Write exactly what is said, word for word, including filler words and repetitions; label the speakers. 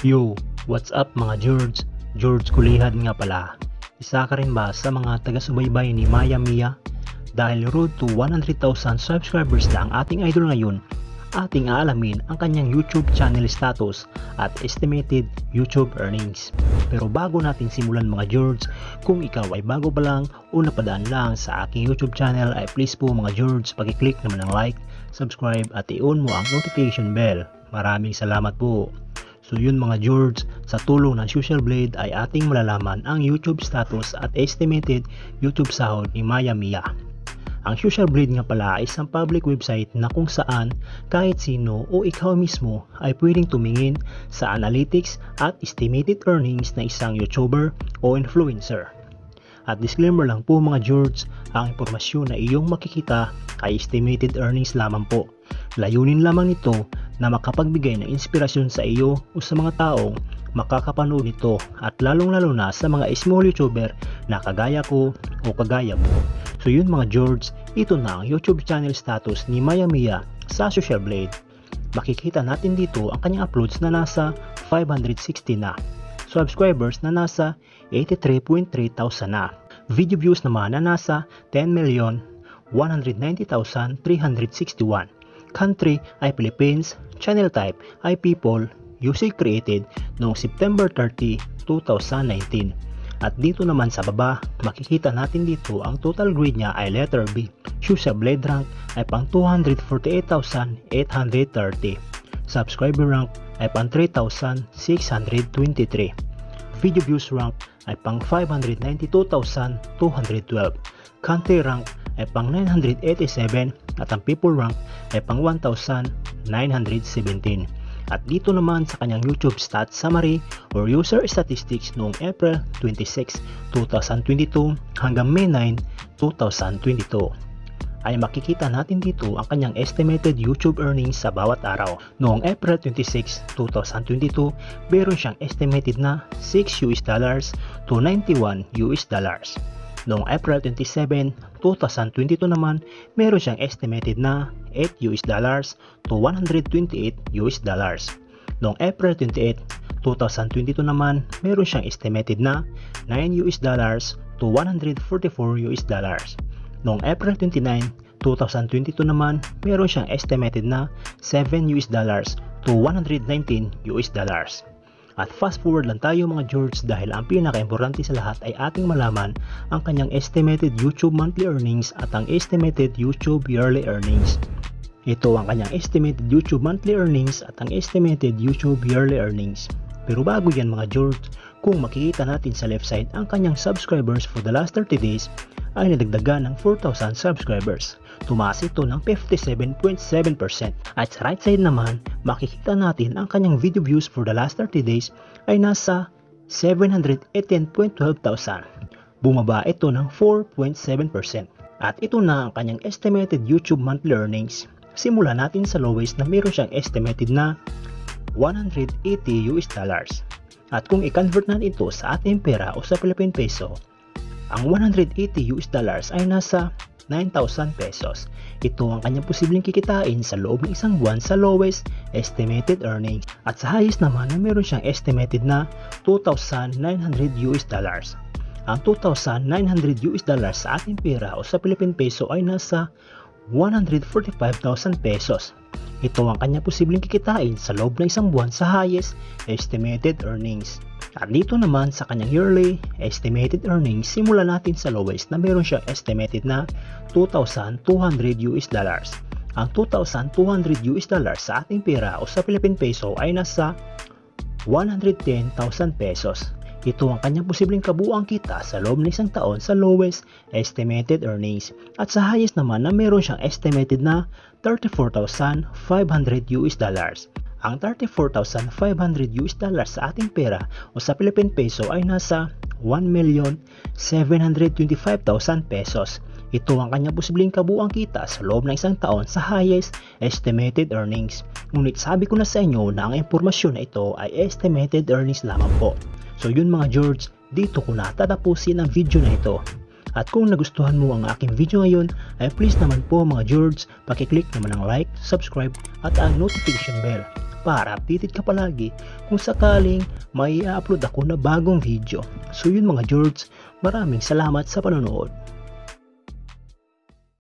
Speaker 1: Yo, what's up mga George? George Kulihad nga pala. Isa ka rin ba sa mga taga-subaybay ni Maya Mia? Dahil road to one hundred thousand subscribers na ang ating idol ngayon, ating aalamin ang kanyang YouTube channel status at estimated YouTube earnings. Pero bago natin simulan mga George, kung ikaw ay bago pa lang o napadaan lang sa aking YouTube channel ay please po mga George, pag-click naman ng like, subscribe at i-on mo ang notification bell. Maraming salamat po. So yun mga George, sa tulong ng Social Blade ay ating malalaman ang YouTube status at estimated YouTube sahod ni Maya Mia. Ang Social Blade nga pala ay isang public website na kung saan kahit sino o ikaw mismo ay pwedeng tumingin sa analytics at estimated earnings na isang YouTuber o influencer. At disclaimer lang po mga George, ang impormasyon na iyong makikita ay estimated earnings lamang po. Layunin lamang nito na makapagbigay ng inspirasyon sa iyo o sa mga taong makakapanood nito at lalong lalo na sa mga small YouTuber na kagaya ko o kagaya mo. So yun mga George, ito na ang YouTube channel status ni Maya Mia sa Social Blade. Makikita natin dito ang kanyang uploads na nasa five hundred sixty na, subscribers na nasa eighty-three point three thousand na, video views naman na nasa ten million one hundred ninety thousand three hundred sixty-one, country ay Philippines, channel type ay people, usage created noong September thirtieth two thousand nineteen. At dito naman sa baba, makikita natin dito ang total grade niya ay letter B. Social Blade rank ay pang two hundred forty-eight thousand eight hundred thirty. Subscriber rank ay pang three thousand six hundred twenty-three. Video views rank ay pang five hundred ninety-two thousand two hundred twelve. Country rank ay pang nine hundred eighty-seven at ang people rank ay pang one thousand nine hundred seventeen. At dito naman sa kanyang YouTube stats summary or user statistics noong April twenty-sixth two thousand twenty-two hanggang May ninth two thousand twenty-two ay makikita natin dito ang kanyang estimated YouTube earnings sa bawat araw. Noong April twenty-sixth two thousand twenty-two, meron siyang estimated na six U S dollars to ninety-one U S dollars. Noong April twenty-seventh two thousand twenty-two naman, meron siyang estimated na eight U S dollars to one hundred twenty-eight U S dollars. Noong April twenty-eighth two thousand twenty-two naman, meron siyang estimated na nine U S dollars to one hundred forty-four U S dollars. Noong April twenty-ninth two thousand twenty-two naman, meron siyang estimated na seven U S dollars to one hundred nineteen U S dollars. At fast forward lang tayo mga George dahil ang pinaka-importante sa lahat ay ating malaman ang kanyang estimated YouTube monthly earnings at ang estimated YouTube yearly earnings. Ito ang kanyang estimated YouTube monthly earnings at ang estimated YouTube yearly earnings. Pero bago yan mga George, kung makikita natin sa left side ang kanyang subscribers for the last thirty days ay nadagdagan ng four thousand subscribers. Tumaas ito ng fifty-seven point seven percent. At sa right side naman, makikita natin ang kanyang video views for the last thirty days ay nasa seven hundred eighteen point one two thousand. Bumaba ito ng four point seven percent. At ito na ang kanyang estimated YouTube monthly earnings. Simula natin sa lowest na meron siyang estimated na one hundred eighty U S dollars. At kung i-convert natin ito sa ating pera o sa Philippine peso, ang one hundred eighty U S dollars ay nasa nine thousand pesos. Ito ang kanyang posibleng kikitain sa loob ng isang buwan sa lowest estimated earnings. At sa highest naman na meron siyang estimated na two thousand nine hundred U S dollars. Ang two thousand nine hundred U S dollars sa ating pera o sa Philippine peso ay nasa one hundred forty-five thousand pesos. Ito ang kanyang posibleng kikitain sa loob ng isang buwan sa highest estimated earnings. At dito naman sa kanyang yearly estimated earnings, simulan natin sa lowest na meron siyang estimated na two thousand two hundred U S dollars. Ang two thousand two hundred U S dollars sa ating pera o sa Philippine peso ay nasa one hundred ten thousand pesos. Ito ang kanyang posibleng kabuuang kita sa loob ng isang taon sa lowest estimated earnings. At sa highest naman na meron siyang estimated na thirty-four thousand five hundred U S dollars. Ang thirty-four thousand five hundred U S dollars sa ating pera o sa Philippine peso ay nasa one million seven hundred twenty-five thousand pesos. Ito ang kanyang posibleng kabuuang kita sa loob ng isang taon sa highest estimated earnings. Ngunit sabi ko na sa inyo na ang impormasyon na ito ay estimated earnings lamang po. So yun mga George, dito ko na tatapusin ang video na ito. At kung nagustuhan mo ang aking video ngayon, ay please naman po mga George, pakiclick naman ng like, subscribe at ang notification bell para updated ka palagi kung sakaling may i-upload ako na bagong video. So yun mga George, maraming salamat sa panonood.